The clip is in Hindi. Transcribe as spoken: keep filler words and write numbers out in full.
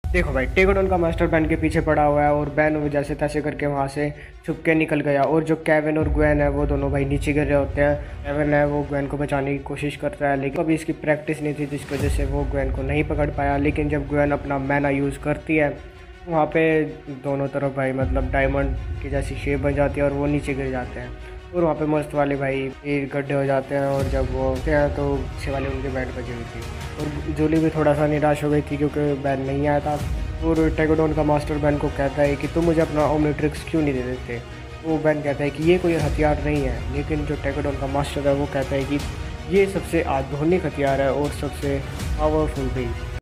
देखो भाई, टेकोडॉन का मास्टर बैन के पीछे पड़ा हुआ है और बैन जैसे तैसे करके वहाँ से छुप के निकल गया। और जो केविन और ग्वेन है वो दोनों भाई नीचे गिर रहे होते हैं। केविन है वो ग्वेन को बचाने की कोशिश करता है, लेकिन अभी इसकी प्रैक्टिस नहीं थी जिसकी वजह से वो ग्वेन को नहीं पकड़ पाया। लेकिन जब ग्वेन अपना मैना यूज़ करती है वहाँ पे दोनों तरफ भाई मतलब डायमंड की जैसी शेप बन जाती है और वो नीचे गिर जाते हैं। और वहाँ पे मस्त वाले भाई ये गड्ढे हो जाते हैं और जब वो होते हैं तो पीछे वाले उनके बैट बजी हुई थी। और जूली भी थोड़ा सा निराश हो गई थी क्योंकि बैन नहीं आया था। और टेकोडॉन का मास्टर बैन को कहता है कि तुम मुझे अपना ओमनिट्रिक्स क्यों नहीं दे देते। वो बैन कहता है कि ये कोई हथियार नहीं है, लेकिन जो टेकोडॉन का मास्टर है वो कहता है कि ये सबसे आधुनिक हथियार है और सबसे पावरफुल भी।